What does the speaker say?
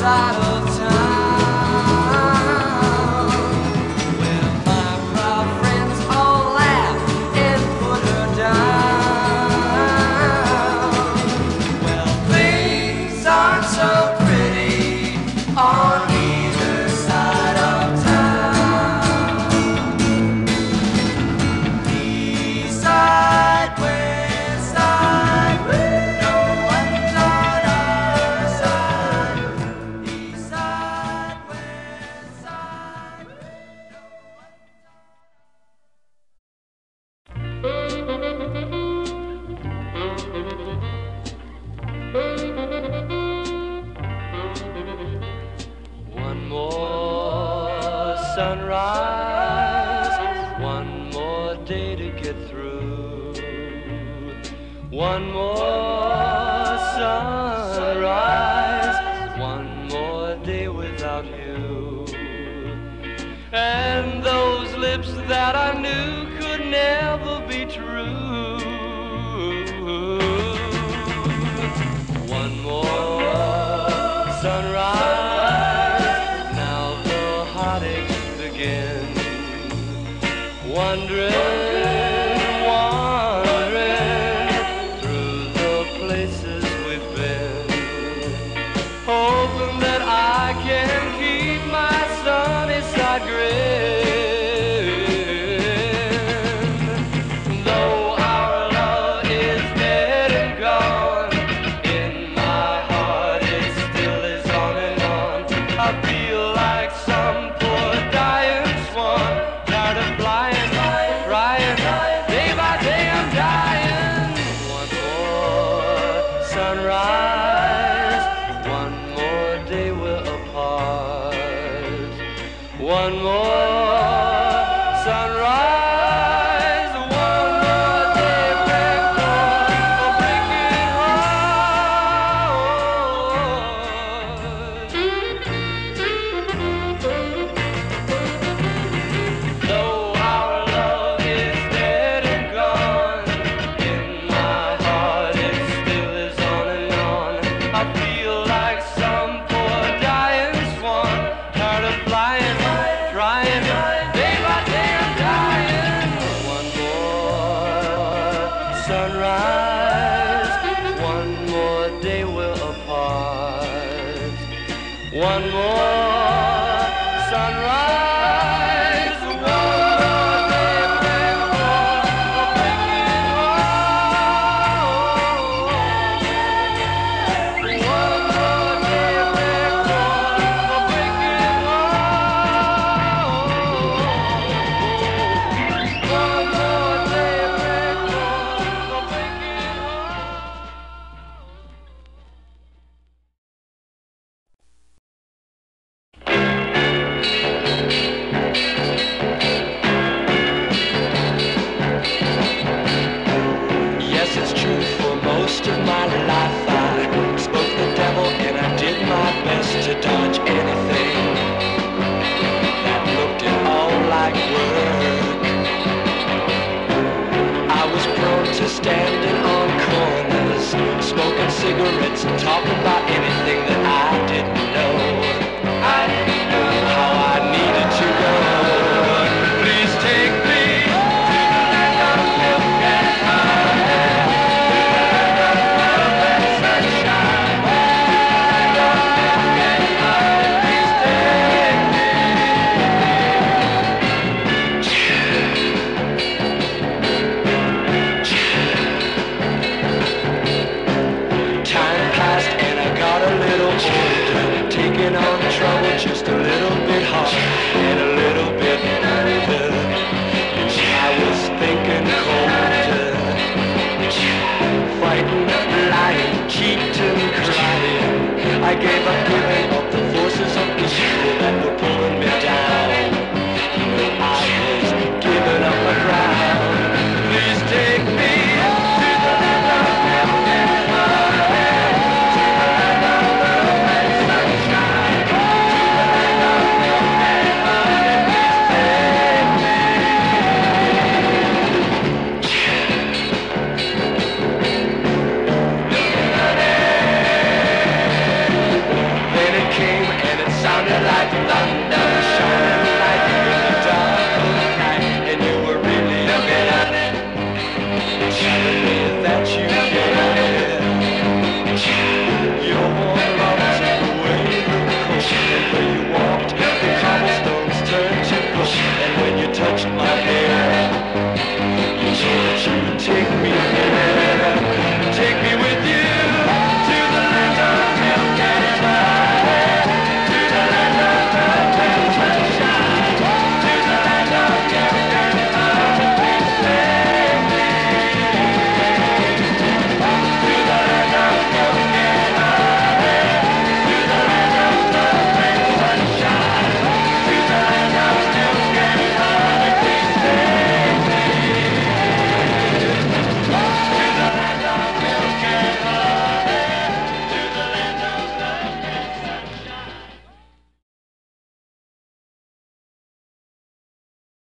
side of town, where my proud friends all laugh and put her down. Well, things aren't so pretty on either side of town. East side, west side, no one's on our side. East side, west side, no One more sunrise, one more day to get through. One more sunrise, one more day without you. And those lips that I knew could never be true. One more sunrise, now the heartaches begin. Wandering, wandering through the places we've been, hoping that I can keep my sunny side grin. Though our love is dead and gone, in my heart it still is on and on. I feel like some poor dying swan, tired of flying, crying, day by day I'm dying. One more sunrise, one more day we're apart. One more sunrise, one more day back for a breaking heart. Though our love is dead and gone, in my heart it still is on and on. I feel like some poor dying swan, tired of flying, trying, day by day I'm dying. One more sunrise, one more day we're apart. One more sunrise, one more day back for a breaking heart. One more day back for a breaking heart. One more day back for a breaking heart. Yes, it's true, for most of my life I spoke the devil and I did my best to dodge anything that looked at all like work. I was prone to standing on corners, smoking cigarettes and talking about anything that I didn't know. I didn't know how I needed to go. Please take me to the land of milk and honey, to the land of love and sunshine, to the land of milk and honey. Please take me. Time passed and I got a little older, taking on trouble just a little bit harder and a little bit older. I was thinking colder, frightened, lying, cheating, crying. I gave up giving up the forces of evil that were